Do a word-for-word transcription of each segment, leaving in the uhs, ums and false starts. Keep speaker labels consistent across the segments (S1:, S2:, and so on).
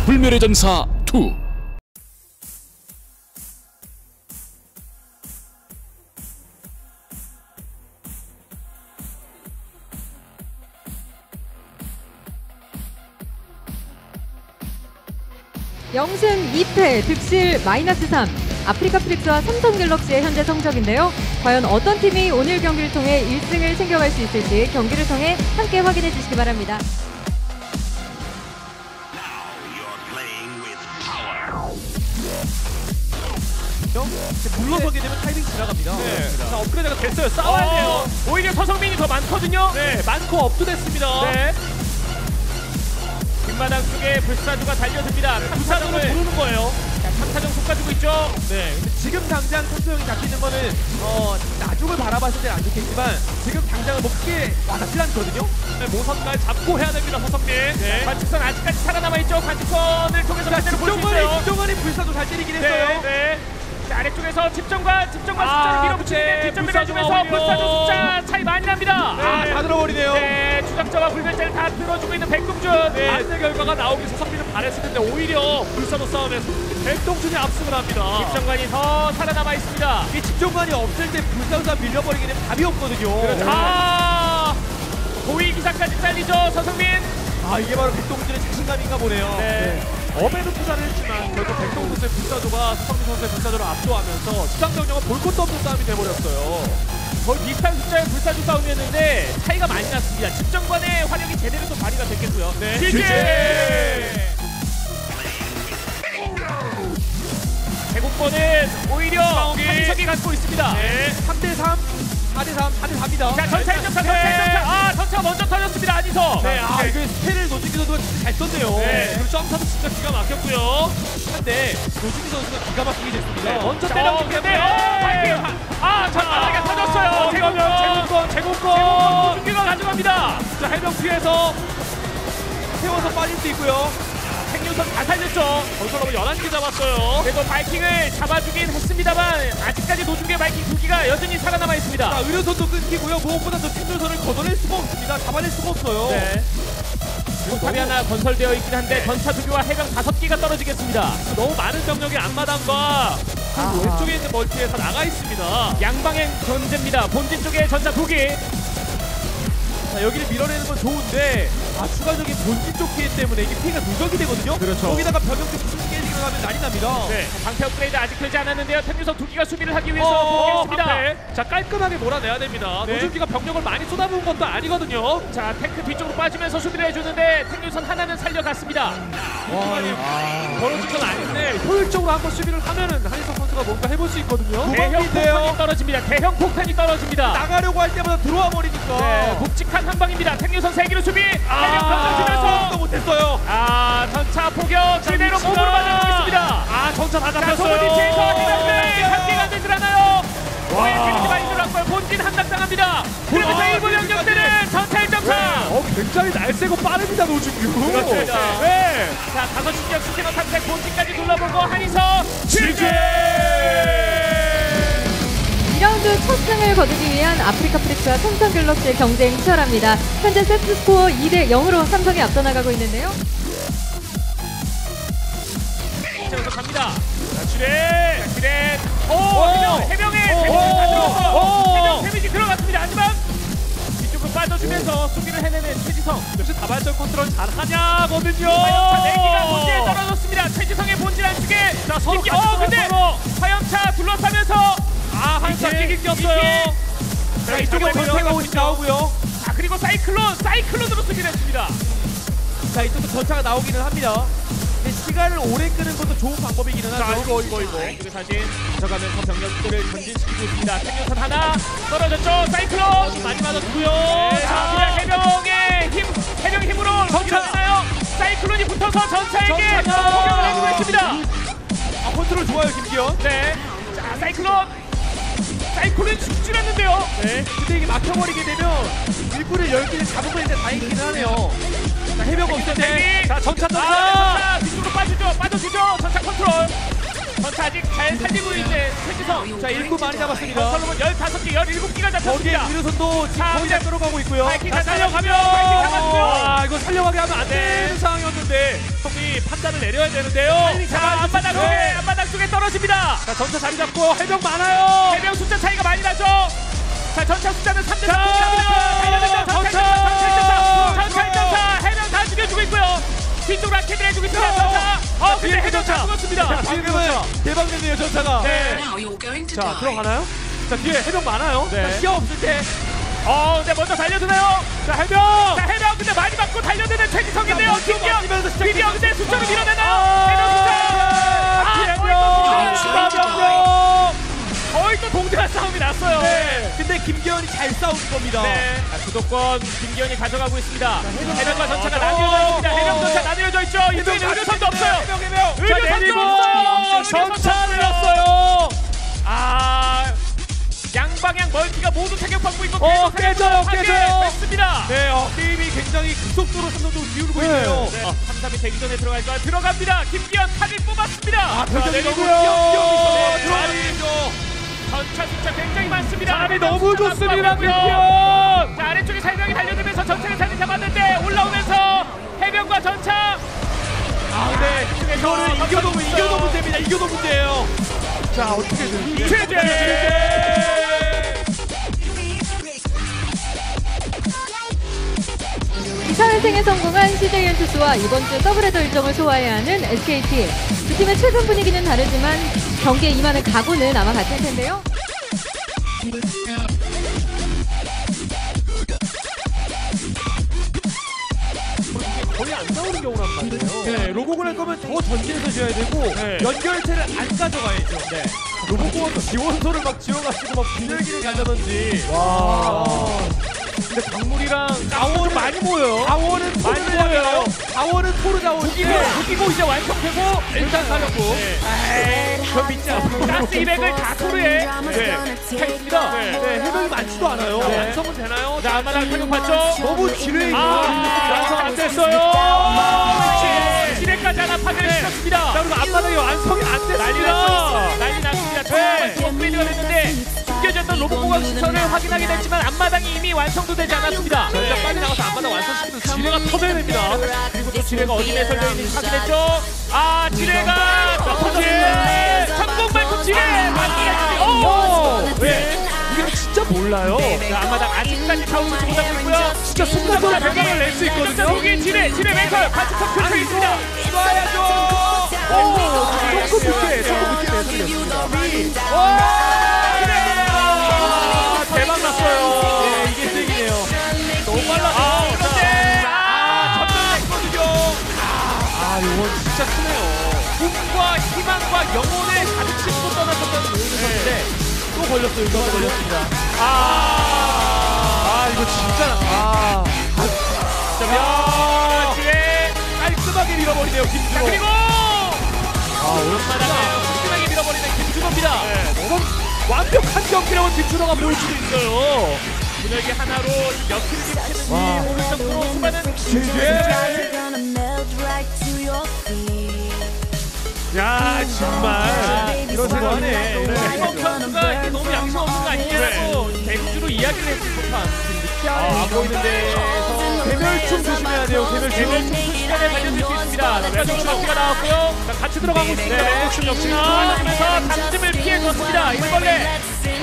S1: 불멸의 전사 투.
S2: 영승 이 패, 득실 마이너스 삼. 아프리카 프릭스와 삼성갤럭시의 현재 성적인데요. 과연 어떤 팀이 오늘 경기를 통해 일 승을 챙겨갈 수 있을지 경기를 통해 함께 확인해 주시기 바랍니다.
S3: 물러서게 되면 타이밍 지나갑니다.
S4: 네. 자, 업그레이드가 됐어요. 싸워야 어, 돼요. 오히려 서성민이 더 많거든요. 네, 많고 업도됐습니다. 네. 뒷마당 쪽에 불사조가 달려듭니다. 불사조로 부르는 거예요. 자, 삼 사정 속가지고 있죠. 네.
S3: 근데 지금 당장 선수형이 잡히는 거는 어, 나중을 바라봤을 때는 안 좋겠지만 지금 당장은 뭐 크게 와닿지 않거든요.
S4: 네, 모선날 잡고 해야 됩니다, 서성민. 네. 관측선 아직까지 살아남아있죠. 관측선을 통해서 반대로 볼 수 있어요.
S3: 집정관이 불사조 잘 때리긴 했어요.
S4: 네, 네. 자, 아래쪽에서 집정관, 집정관
S3: 아,
S4: 숫자를 밀어붙이는데 뒷점 밀어주면서 불사조 숫자 차이 많이 납니다.
S3: 네. 아, 다 들어버리네요.
S4: 네, 주장자와 불멸자를 다 들어주고 있는 백동준. 네. 반대 결과가 나오기 서성민은 바랬었는데 오히려 불사조 싸움에서 백동준이 압승을 합니다. 집정관이 더 살아남아 있습니다.
S3: 이 집정관이 없을 때 불사조가 밀려버리게 되면 답이 없거든요.
S4: 그렇죠. 아, 고위 기사까지 잘리죠, 서성민.
S3: 아, 이게 바로 백동준의 자신감인가 보네요.
S4: 네.
S3: 업에도 투자를 했지만 결국 백동준 선수의 불사조가 서성민 선수의 불사조를 압도하면서 수상경력은 볼 것도 없는 싸움이 돼버렸어요.
S4: 거의 비슷한 숫자의 불사조 싸움이었는데 차이가 많이 났습니다. 집정관의 화력이 제대로 또 발휘가 됐겠고요. 네. 지지! 제국권은 오히려 한석이 갖고 있습니다.
S3: 네. 삼 대 삼, 사 대 삼, 사 대 삼이다.
S4: 자, 전차 일점차, 전차 일점차. 아, 전차가 먼저 터졌습니다, 안희석.
S3: 네, 아, 이거 스펠을 노진기 선수가 진짜 잘 썼네요.
S4: 네.
S3: 그리고 점차도 진짜 기가 막혔고요. 한데 노진기 선수가 기가 막히게 됐습니다.
S4: 네.
S3: 먼저
S4: 자,
S3: 때렸기
S4: 어,
S3: 때문에
S4: 어, 아, 전차가 터졌어요.
S3: 제국권, 제국권, 제국권.
S4: 노준기가 가져갑니다.
S3: 자, 해병 피해서 세워서 빠질 수 있고요.
S4: 생유선 다 살렸죠.
S3: 건설로봇 열한 개 잡았어요.
S4: 그래도 바이킹을 잡아주긴 했습니다만 아직까지 노준기의 바이킹 두 기가 여전히 살아남아 있습니다.
S3: 자, 의료선도 끊기고요. 무엇보다 저 생존선을 걷어낼 수가 없습니다. 잡아낼 수가 없어요.
S4: 네. 탑이 하나 건설되어 있긴 한데 네. 전차 두 개와 해병 다섯 기가 떨어지겠습니다.
S3: 너무 많은 병력이 앞마당과 그 왼쪽에 있는 멀티에서 나가 있습니다.
S4: 양방향 견제입니다. 본진 쪽에 전차 두 개.
S3: 자, 여기를 밀어내는 건 좋은데 아, 추가적인 본진 쪽 피해 때문에 이게 피해가 누적이 되거든요. 그렇죠. 거기다가 병력 쪽 수비 깨지기만 하면 난리 납니다.
S4: 네. 방패 업그레이드 아직 되지 않았는데요. 탱유석 두 기가 수비를 하기 위해서 복귀했습니다.
S3: 자, 깔끔하게 몰아내야 됩니다.
S4: 네.
S3: 노준기가 병력을 많이 쏟아부은 것도 아니거든요.
S4: 자, 탱크 뒤쪽으로 빠지면서 수비를 해주는데 탱유선 하나는 살려갔습니다.
S3: 와, 벌어진 건 아닌데 효율적으로 한번 수비를 하면은 한희석 선수가 뭔가 해볼 수 있거든요.
S4: 대형 폭탄이 떨어집니다. 대형 폭탄이 떨어집니다.
S3: 나가려고 할 때마다 들어와 버리니까.
S4: 네, 묵직한 한 방입니다. 탱유선 세 기로 수비.
S3: 아,
S4: 대형 던져주면서
S3: 또 못했어요.
S4: 아, 전차 포격 제대로 몸으로 맞아주고 있습니다.
S3: 아, 전차 다 잡혔어요.
S4: 소문 뒤에서 해병들 한개가 되질 않아요. 왜 데미지 많이 들어갔고요. 본진 함락당합니다. 그러면서 일본 병력들은 전차 일 점사.
S3: 어, 굉장히 날쌔고 빠릅니다, 노준규.
S4: 그렇습니다.
S3: 네.
S4: 자, 다섯 신경 스캐너 탐색 본진까지 둘러보고 한희석
S3: 지지!
S2: 이 라운드 첫 승을 거두기 위한 아프리카 프릭스와 삼성갤럭시의 경쟁 치열합니다. 현재 세트 스코어 이 대 영으로 삼성이 앞서 나가고 있는데요.
S4: 이쪽에서 갑니다. 자, 주례! 자, 주례! 오! 해병! 해병에! 데미지 다 들어갔어! 해병 데미지 들어갔습니다. 하지만 뒤쪽으로 빠져주면서 수비를 해내는 최지성.
S3: 역시 다발적 컨트롤 잘하냐거든요.
S4: 화염차 네 기가 본진에 떨어졌습니다. 최지성의 본진 안쪽에. 자, 서로 같이 어, 근데 서로. 화염차 둘러싸면서
S3: 아, 한차 끼기 꼈어요. 자, 이쪽에 전차가 오직 나오고요.
S4: 자, 그리고 사이클론! 사이클론으로 수비를 했습니다.
S3: 자, 이쪽도 전차가 나오기는 합니다. 근데 시간을 오래 끄는 것도 좋은 방법이기는 하죠.
S4: 자, 이거 이거 이거. 이쪽에 사진 들어가면서 병력들을 전진시키고 있습니다. 생명선 하나 떨어졌죠. 사이클론 많이 맞았고요. 네, 자, 그냥 해병의 힘, 해병 힘으로 전차나요. 사이클론이 붙어서 전차에게 공격을 해주고 있습니다.
S3: 아, 컨트롤 좋아요, 김기현.
S4: 네, 자, 사이클론. 사이클론이 죽질 않는데요.
S3: 네. 근데 이게 막혀버리게 되면 일꾼을 열 개를 잡으면 이제 다행이긴 하네요. 자, 해병 없을 때. 자, 전차 전차.
S4: 아, 뒤쪽으로 빠지죠. 빠져주죠. 전차 컨트롤. 전차 아직 잘 살리고 있는 최지성.
S3: 자, 일꾼 많이 잡았습니다.
S4: 건설로봇 열다섯 개, 열일곱 개가
S3: 거기에
S4: 잡혔습니다.
S3: 의료선도 지금
S4: 자,
S3: 거의 다 끌어가고 있고요.
S4: 바이킹
S3: 자,
S4: 살려가면 바이킹 잡았고요.
S3: 아, 이거 살려가게 하면 안 되는
S4: 네.
S3: 상황이었는데.
S4: 형이 판단을 내려야 되는데요. 자, 앞바닥 쪽에,
S3: 네.
S4: 앞바닥 쪽에 떨어집니다.
S3: 자, 전차 자리 잡고 해병 많아요.
S4: 해병 숫자 차이가 많이 나죠. 자, 전차 숫자는 삼 대 삼.
S3: 자,
S4: 전차 일 점 사, 전차 일 점 사, 해병 다 죽여주고 있고요. 뒤쪽으로 라켓을 해주고 있습니다. 전차. 어, 근데 해병 다 죽었습니다.
S3: 방금은 대박냈네요, 전차가.
S4: 네.
S3: 자, 들어가나요? 자, 뒤에 해병 많아요.
S4: 네.
S3: 자, 시야 없을 때.
S4: 어, 근데 먼저 달려드나요?
S3: 자, 해병.
S4: 자, 해병 근데 많이 맞고 달려드는 최지성인데요. 김기현.
S3: 맞으면서 시작했습니다.
S4: 드디어 근데 숫자를 밀어내나요?
S3: 아,
S4: 해병 숫자.
S3: 피해병. 추가 병력.
S4: 거의 또 동등한 싸움이 났어요.
S3: 네. 근데 김기현이 잘 싸운 겁니다.
S4: 네. 자, 주도권 김기현이 가져가고 있습니다. 해병과 전차가
S3: 어,
S4: 나뉘어져 있습니다.
S3: 어,
S4: 해병 전차
S3: 어.
S4: 나뉘어져 있죠. 이쪽에는 의료선도 없어요.
S3: 해병, 해병. 자,
S4: 의료선도
S3: 내리고
S4: 없어요.
S3: 전차
S4: 의료선도
S3: 내렸어요.
S4: 아, 양방향 멀티가 모두 타격받고 있고
S3: 어,
S4: 계속
S3: 깨져요,
S4: 사격을
S3: 깨져요.
S4: 하게 됐습니다.
S3: 네, 어, 게임이 굉장히 급속도로 삼성도 기울고 있네요.
S4: 네. 어, 삼, 삼이 되기 전에 들어갈까요? 들어갑니다. 김기현 카드 뽑았습니다.
S3: 아,
S4: 자,
S3: 표정이
S4: 내리고
S3: 너무
S4: 네,
S3: 귀엽죠.
S4: 들어가죠. 전차 숫자 굉장히 많습니다.
S3: 사람이
S4: 해병
S3: 너무
S4: 숫자
S3: 좋습니다,
S4: 많고요.
S3: 김기현.
S4: 자, 아래쪽에 세 명이 달려들면서 전차를 자리 잡았는데 올라오면서 해병과 전차.
S3: 아, 네. 이거는 이겨도 이겨도 문제입니다. 이겨도 문제예요. 자, 어떻게든
S4: 최재.
S2: 이차 회생에 성공한 씨제이엔 투스와 이번 주 더블헤더 일정을 소화해야 하는 에스케이티. 두 팀의 최근 분위기는 다르지만 경기에 임하는 각오는 아마 같을 텐데요.
S3: 거의 안 나오는 경우란 말이에요. 네, 로고를 할 거면 더 전진해서 줘야 되고
S4: 네.
S3: 연결체를 안 가져가야죠. 네. 로고공학도 지원소를 막 지어가지고 막 비늘기를 가져던지. 와. 근데 강물이랑 강원은 많이 모여요. 강원은
S4: 많이
S3: 토르를
S4: 모여요.
S3: 향해요. 강원은 토르 자원.
S4: 무기고, 무기고 이제 완성되고
S3: 일단 가려고.
S4: 네.
S3: 저 믿지 않습니다.
S4: 가스 이백을 다 토르에
S3: 네. 차 있습니다.
S4: 네.
S3: 네. 해병이 많지도 않아요.
S4: 네.
S3: 완성은 되나요?
S4: 자, 앞마당 타격받죠?
S3: 너무 지뢰 있고.
S4: 아, 완성 안 됐어요. 그렇지. 지뢰까지 하나 파괴시켰습니다.
S3: 자, 그리고 앞바닥이 완성이 안
S4: 난리
S3: 됐습니다.
S4: 났습니다. 난리 났습니다.
S3: 네.
S4: 처음 업그레이드가 됐는데 숨겨졌던 로봇공학 시설을 확인하게 됐지만 앞마당이 이미 완성도 되지 않았습니다.
S3: 저희가 빨리 나가서 앞마당 완성시키면 지뢰가 터져야 됩니다.
S4: 그리고 또 지뢰가 어디 매설되어 있는지 확인했죠. 아, 지뢰가 터졌는데 성공 발톱 지뢰 맞게. 오!
S3: 네. 이게 진짜 몰라요.
S4: 자, 앞마당 아직까지 타오르지 못하고 있고요.
S3: 진짜 순간적으로 변화를 낼 수 있거든요.
S4: 여기 지뢰, 지뢰 매설 반칙석 펼쳐 있습니다.
S3: 쏴야죠. 오! 조금 늦게, 조금 늦게 매설됐습니다. 와! 대박 났어요. 네, 이게 세기네요. 너무 빨라.
S4: 아, 그런데
S3: 아, 전멸했거든요. 아, 이건 진짜 크네요. 꿈과 희망과 영혼을 가득 싣고 떠나셨던 노인이었는데 또 걸렸어요. 이거 걸렸습니다. 아, 아, 이거 진짜. 아,
S4: 야, 지뢰.
S3: 깔끔하게 밀어버리네요,
S4: 자,
S3: 김준호.
S4: 그리고
S3: 아,
S4: 앞마당을 꼼꼼하게 밀어버리는 김준호입니다.
S3: 이건 완벽한 경기라고 김준호가 보여주고 있어요.
S4: 분열기 하나로 몇 킬을
S3: 와.
S4: 치는지 모를 정도로 수많은
S3: 제제. 야, 정말 이런 생각하네.
S4: 이번 선수가 이게 너무 양심 없는 거 아니냐고 대구주로 이야기를 했을 법한
S3: 아, 안 보이는데 개멸충 조심해야 돼요. 개멸충.
S4: 개별충 순식간에 달려들 수 있습니다. 왼쪽 바퀴가 나왔고요.
S3: 자, 같이 들어가고 있습니다.
S4: 네,
S3: 개멸충 역시.
S4: 들어가면서 담즙을 피해줬습니다. 일벌레.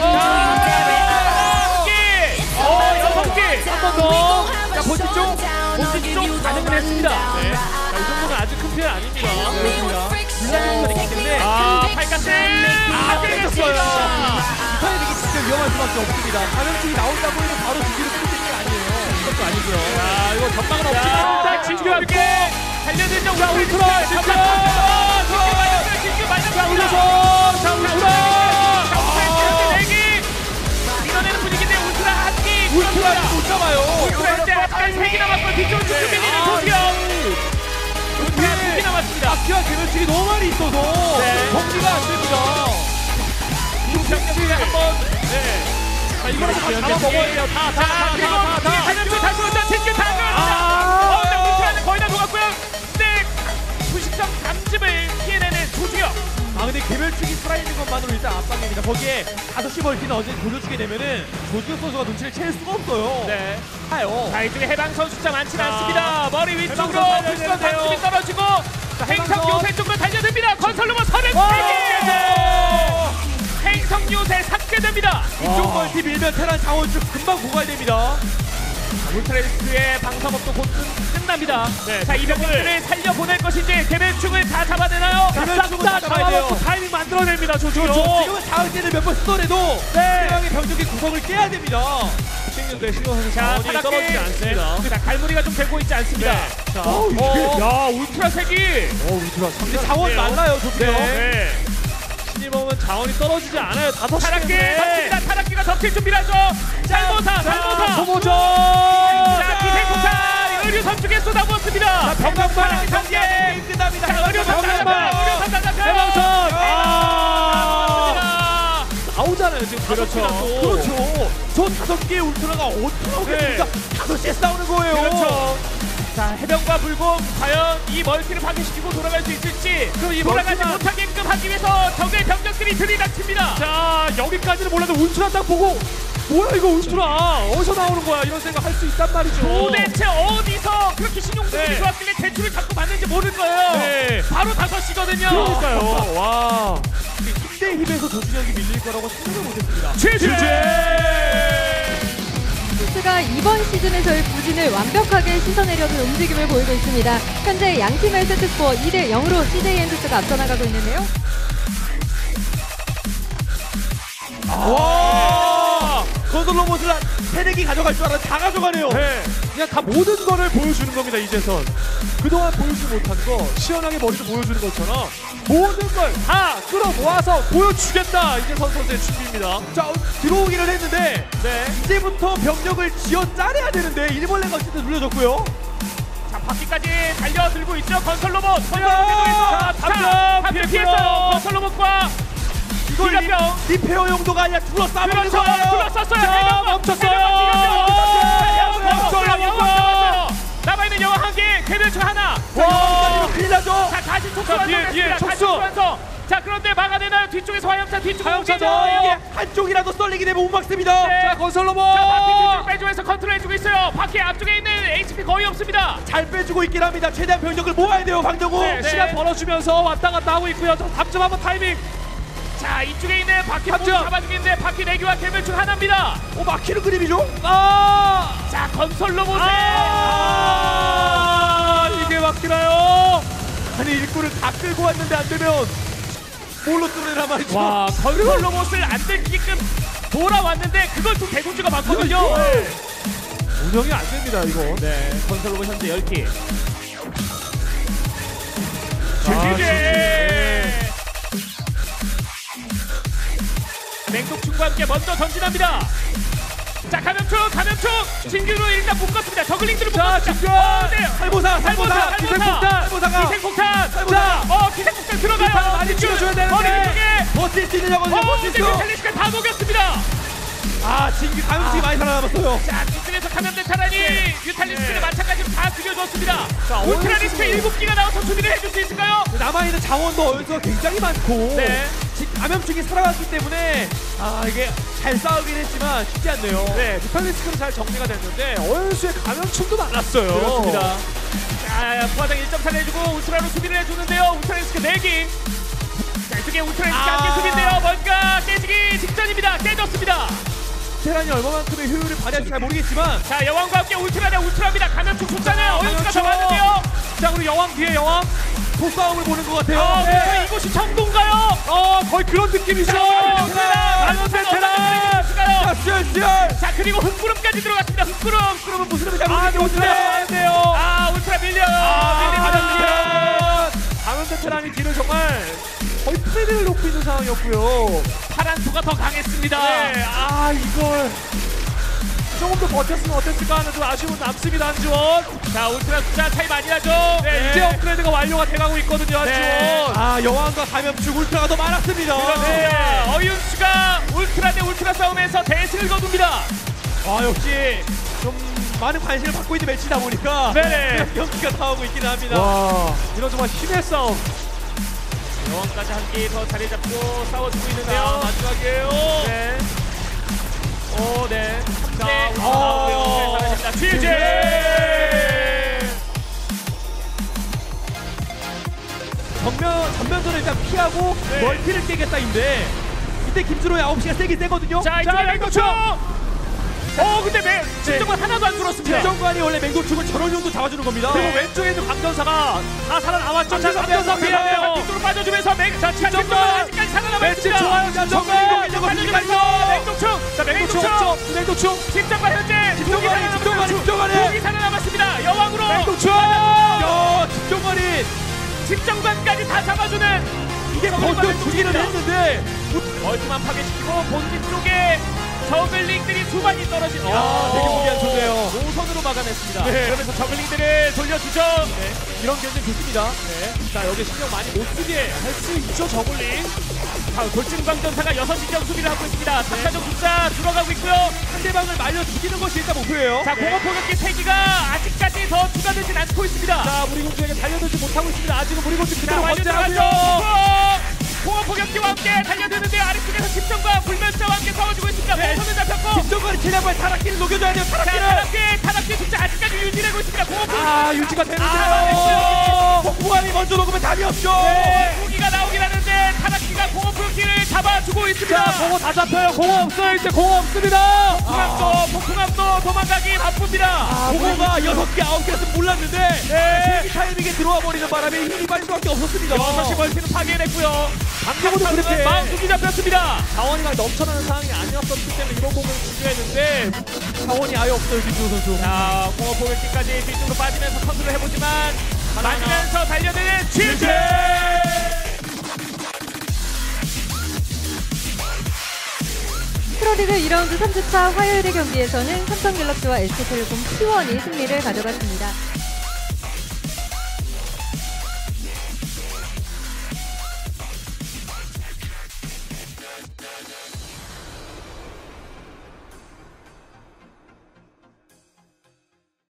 S4: 어, 여섯 개.
S3: 한 번 더. 자, 본진 쪽.
S4: 본진 쪽 반응을 했습니다.
S3: 네. 자, 이 정도는 아주 큰 피해 아닙니다. 그렇습니다.
S4: 물량이 있기 때문에 아, 팔가스. 아,
S3: 뺏겼어요.
S4: 뺏겼습니다.
S3: 이타이릭이 진짜 위험할 수밖에 없습니다. 감염증이 나온다고 해서 바로 뒤로 끊기는 게 아니에요. 그것도 아니고요. 자, 이거 전망은
S4: 자,
S3: 없지만
S4: 진규함께 달려들죠.
S3: 자, 울트라, 진짜.
S4: 진규 맞았습니다.
S3: 자, 울려서. 자, 울트라.
S4: 자, 울트라 내기. 밀어내는 분위기인데 울트라 한 기.
S3: 울트라 못 잡아요.
S4: 울트라인데 아직까지 세 개 남았고 뒤쪽으로 쭉 밀리는 조수영. 울트라 두 개 남았습니다.
S3: 바퀴와 개멸충이 너무 많이 있어서
S4: 네.
S3: 정리가 안 됩니다.
S4: 병력을 한번. 네.
S3: 자, 이거는 다 잡아먹어야 돼요. 다, 다, 다,
S4: 그리고
S3: 다, 다, 다.
S4: 단연주 다시 온다. 진규 다
S3: 아.
S4: 들어갑니다. 어, 근데 울트라는 거의 다 녹았고요. 근데 부식성 담즙을 피해내는 조수영.
S3: 아, 근데 개멸충이 것만으로 일단 압박입니다. 거기에 다섯 시 멀티는 어제 돌려주게 되면은 조지혁 선수가 눈치를 챌 수가 없어요.
S4: 네.
S3: 하요.
S4: 자, 이쪽에 해방선 숫자 많지는
S3: 자,
S4: 않습니다. 머리 위쪽으로
S3: 해방선 살려야
S4: 불스가
S3: 되는데요.
S4: 방심이 떨어지고 행성
S3: 해방선.
S4: 요새 쪽으로 달려듭니다. 건설 로봇 서른 세 개. 행성 요새 삭제됩니다.
S3: 이쪽 멀티 밀면 테란 자원줄 금방 고갈됩니다.
S4: 울트라리스크의 방사법도 곧 끝- 끝납니다. 네, 자, 이 병력들을 살려보낼 것인지 대멸충을 다 잡아내나요?
S3: 대멸충은 다 잡아야 돼요.
S4: 타이밍 만들어냅니다. 조지혁.
S3: 그렇죠. 지금은 자극제를 몇 번 쓰더라도
S4: 네.
S3: 상대방의 병력의 구성을 깨야 됩니다. 신경대 신경 선수
S4: 자,
S3: 자원이
S4: 타락기.
S3: 떨어지지 않습니다.
S4: 네. 자, 갈무리가 좀 되고 있지 않습니다.
S3: 네.
S4: 자,
S3: 어, 이게-
S4: 어, 야, 울트라 색이.
S3: 어, 울트라 근데 자원
S4: 네.
S3: 많아요, 조지혁.
S4: 네.
S3: 신이범은 자원이 떨어지지 않아요. 다섯
S4: 타락기
S3: 시간에.
S4: 던집니다. 타락기가 덮칠 준비를 하죠. 살모사, 살모사.
S3: 소모전.
S4: 자, 기생폭탄 의료선 쪽에 쏟아부었습니다.
S3: 병력만
S4: 경계.
S3: 끝납니다.
S4: 자, 의료선
S3: 병력만.
S4: 잡았다. 의료선 잡았다.
S3: 해방선.
S4: 아,
S3: 나오잖아요, 지금 다섯
S4: 그렇죠.
S3: 개라도. 그렇죠. 저 다섯 개의 울트라가 어떻게 나오겠습니까?
S4: 네.
S3: 다섯 시에 싸우는 거예요.
S4: 그렇죠. 자, 해병과 불곰 과연 이 멀티를 파괴시키고 돌아갈 수 있을지.
S3: 그럼 이
S4: 돌아가지
S3: 멀티만-
S4: 못하게끔 하기 위해서 적의 병력들이 들이닥칩니다.
S3: 자, 여기까지는 몰라도 울트라 딱 보고 뭐야 이거 울트라 어디서 나오는 거야 이런 생각 할 수 있단 말이죠.
S4: 도대체 어디서 그렇게 신용등급이
S3: 네.
S4: 좋았길래 대출을 자꾸 받는지 모를 거예요.
S3: 네.
S4: 바로 다섯 시거든요.
S3: 그러니까요. 와. 힘대 힘에서 조준혁이 밀릴 거라고 생각을 못했습니다.
S4: 최재!
S2: 스가 이번 시즌에서의 부진을 완벽하게 씻어내려는 움직임을 보이고 있습니다. 현재 양팀의 세트스코어 이 대 영으로 씨제이 엔드스가 앞서 나가고 있는데요.
S3: 와. 건설 로봇을 세네 개 가져갈 줄 알았는데 다 가져가네요.
S1: 네, 그냥 다 모든 거를 보여주는 겁니다. 이제선 그동안 보여주지 못한 거 시원하게 머리도 보여주는 것처럼 모든 걸 다 끌어모아서 보여주겠다. 이제선 선수의 준비입니다.
S3: 자, 들어오기를 했는데
S4: 네.
S3: 이제부터 병력을 지어 짜내야 되는데 일벌레가 어쨌든 눌려졌고요.
S4: 자, 바퀴까지 달려들고 있죠. 건설 로봇.
S3: 자,
S4: 자,
S3: 탑병
S4: 탑병
S3: 피했고요.
S4: 피했어요. 건설 로봇과
S3: 이걸 리,
S4: 기갑병.
S3: 리페어 용도가 아니라 둘러싸고 있는
S4: 그렇죠.
S3: 거예요.
S4: 둘러쌌어요.
S3: 자,
S4: 해병
S3: 멈췄어요.
S4: 멈췄어요.
S3: 멈췄어요.
S4: 남아있는 여왕 한 개, 개별총 하나.
S3: 와, 큰일 나죠.
S4: 자, 다시 촉수
S1: 자, 뒤에, 뒤에
S4: 완성했습니다. 다시
S1: 촉수.
S4: 촉수 완성. 자, 그런데 막아내나요? 뒤쪽에서 화염차, 뒤쪽에
S1: 화염차죠.
S4: 오기죠.
S3: 이게 한쪽이라도 썰리게 되면 못 막습니다.
S4: 네.
S1: 자, 건설 로봇.
S4: 자, 바퀴 뒤쪽 빼주면서 컨트롤해주고 있어요. 바퀴 앞쪽에 있는 에이치피 거의 없습니다.
S3: 잘 빼주고 있긴 합니다. 최대한 병력을 모아야 돼요, 방정우.
S4: 네, 네.
S1: 시간 벌어주면서 왔다 갔다 하고 있고요. 저 답좀 한번 타이밍.
S4: 자, 이쪽에 있는 바퀴 모두
S1: 합정.
S4: 잡아주겠는데 바퀴 네 개와 개별총 하나입니다.
S3: 오, 막히는 그림이죠? 아!
S4: 자, 건설 로봇에
S3: 아! 이게 막히나요? 아니, 일꾼을 다 끌고 왔는데 안 되면 뭘로 뚫으라 말이죠.
S4: 와, 건설 로봇을 안 들키게끔 돌아왔는데 그걸 또 대군주가 맞거든요.
S3: 네.
S1: 운영이 안 됩니다, 이거.
S4: 네, 건설 로봇 현재 열 개.
S1: 아,
S4: 지지지! 맹독충과 함께 먼저 전진합니다. 자, 감염충, 감염충! 진규로 일단 묶었습니다. 저글링들을
S3: 자,
S4: 묶었습니다.
S3: 집중!
S4: 어, 네.
S3: 살모사, 살모사, 기생폭탄! 살모사가!
S4: 기생폭탄!
S3: 살모사!
S4: 자, 어, 기생폭탄 들어가요!
S3: 기생폭탄 많이 찍어줘야 되는데.
S4: 머리 위쪽에!
S3: 버틸 수 있느냐거든요,
S4: 어,
S3: 버틸 수.
S4: 지금 텔리스가 다 녹였습니다!
S3: 아, 진기 감염증이 많이 살아남았어요.
S4: 자, 뒤쪽에서 감염된 타란이 뮤탈리스크를
S3: 네.
S4: 마찬가지로 다 죽여줬습니다.
S3: 자,
S4: 울트라리스크
S3: 어느
S4: 일곱 기가 나와서 준비를 해줄 수 있을까요?
S3: 남아있는 자원도 어디서 굉장히 많고
S4: 네.
S3: 지금 감염증이 살아왔기 때문에 아, 이게 잘 싸우긴 했지만 쉽지 않네요.
S1: 네, 디펠리스크는 잘 정리가 됐는데 어연수의 감염충도 많았어요.
S4: 그렇습니다. 자, 부하장 일 점 사 내주고 울트라로 수비를 해주는데요. 울트라리스크 네 기. 자, 이쪽에 울트라리스크
S3: 아.
S4: 한 개 수비인데요. 뭔가 깨지기 직전입니다. 깨졌습니다.
S3: 테란이 얼마만큼의 효율을 발휘할지 잘 모르겠지만
S4: 자, 여왕과 함께 울트라 대 울트라입니다. 감염충 숫자는 어연수가 더
S3: 감염충.
S4: 많은데요.
S3: 자, 우리 여왕 뒤에 여왕 소싸움을 보는 것 같아요.
S4: 어,
S3: 네.
S4: 네. 이곳이 정도인가요?
S1: 어, 거의 그런 느낌이죠.
S3: 감염된 테란! 자, 수열 수열!
S4: 자, 그리고 흑구름까지 들어갔습니다. 흑구름.
S3: 그러면 무슨 의미인지 잘
S1: 아,
S3: 모르겠는데
S1: 울트라 안 돼요.
S4: 아, 울트라 밀려요.
S3: 아,
S4: 밀립니다.
S1: 강원 베테랑이 뒤를 정말 거의 프레드를 놓고 있는 상황이었고요.
S4: 파란소가 더 강했습니다.
S1: 네, 아 이걸 조금 더 버텼으면 어땠을까 하는 좀 아쉬움은 남습니다. 한지원.
S4: 자, 울트라 숫자 차이 많이 나죠?
S1: 네, 이제 업그레이드가 완료가 돼가고 있거든요. 한지원.
S4: 네.
S3: 아, 여왕과 감염증 울트라가 더 많았습니다.
S4: 네. 어윤수가 울트라 대 울트라 싸움에서 대승을 거둡니다.
S3: 아, 역시 좀 많은 관심을 받고 있는 매치다 보니까
S4: 네네.
S3: 경기가 나오고 있기는 합니다.
S1: 와, 이런 정말 힘의 싸움.
S4: 여왕까지 한 개 더 자리 잡고 싸워주고 있는데요.
S3: 자, 마지막이에요.
S4: 네. 오, 네. 삼 대
S3: 자,
S4: 나오고요. 잘하십니다. 취재!
S3: 정면, 전면전을 일단 피하고
S4: 네.
S3: 멀티를 깨겠다인데 이때 김준호의 아홉 시가 세긴 세거든요.
S4: 자, 이쪽에 맹독충! 어, 근데 맹, 진정관 하나도 안 줄었습니다.
S3: 김정관이 원래 맹독충을 저런 정도 잡아주는 겁니다.
S1: 그리고 왼쪽에 있는 광전사가 다 살아남았죠.
S4: 자,
S1: 광전사 피해요.
S4: 뒤쪽으로 빠져주면서 맹, 자,
S1: 김정관!
S4: 김정관 아직까지 살아남아
S1: 매치
S4: 있습니다.
S1: 좋아요. 김정관!
S4: 빠져주면서 맹독충! 자,
S1: 맹독충
S4: 맹독충!
S1: 없죠. 맹독충.
S4: 김정관 현재
S3: 김정관이, 김정관이, 김정관이!
S4: 두기 살아남았습니다. 여왕으로
S1: 맹독충.
S3: 야, 김정관이
S4: 집정관까지 다 잡아주는
S3: 이게 버텨 주기는 했는데
S4: 멀티만 파괴시키고 본진 쪽에 저글링들이 수반이 떨어집니다.
S3: 아, 되게 보기 안 좋네요.
S4: 노선으로 막아냈습니다.
S1: 네.
S4: 그러면서 저글링들을 돌려주죠.
S1: 네. 이런 견제 좋습니다. 네. 자, 여기 신경 많이 못 쓰게 할 수 있죠, 저글링.
S4: 자, 돌진광전사가 여섯 시경 수비를 하고 있습니다. 탑사정 숫자 들어가고 있고요.
S3: 상대방을 말려 죽이는 것이 일단 목표예요.
S4: 자, 공업 포격기 세 기가 아직까지 더 추가되진 않고 있습니다.
S1: 자, 무리군주에게 달려들지 못하고 있습니다. 아직은 무리군주
S4: 자,
S1: 그대로
S4: 완전
S1: 견제하고요.
S4: 들어가죠. 공업 포격기와 함께 달려드는데 아래쪽에서 집정과 불면자와 함께 싸워주고 있습니다.
S1: 네.
S4: 모선을 잡혔고.
S3: 김정관이 최대한 타락기를 녹여줘야 돼요.
S4: 자,
S3: 타락기를.
S4: 타락기, 타락기 숫자 아직까지 유지되고 있습니다. 공업 포격기.
S1: 아, 유지가
S4: 아,
S1: 되는데요.
S3: 폭풍함이 먼저 녹으면 답이 없죠.
S4: 네, 무기가 나오긴 하는데 타락기가 공업 포격기를 잡아주고 있습니다.
S1: 자, 공허 다 잡혀요. 공허 없어요. 이제 공허 없습니다.
S4: 폭풍함도 폭풍함도 도망가기 바쁩니다.
S3: 공호가 여섯 개, 아홉 개였으면 몰랐는데
S4: 네.
S3: 세기 타이밍에 들어와 버리는 바람에 힘이 빠질 수밖에 없었습니다.
S4: 여섯 시 멀티는 파괴됐고요.
S1: 방금도 그렇게
S4: 마음 두기 잡혔습니다.
S1: 자원이 막 넘쳐나는 상황이 아니었었기 때문에 이번 공을 중요했는데 자원이 아예 없어요, 김준호 선수.
S4: 자, 공업 포격기까지 뒤쪽으로 빠지면서 컨트롤 해보지만 맞으면서 달려드는 취재.
S2: 프로리그 이 라운드 삼 주차 화요일의 경기에서는 삼성갤럭시와 에스케이텔레콤 티원이 승리를 가져갔습니다.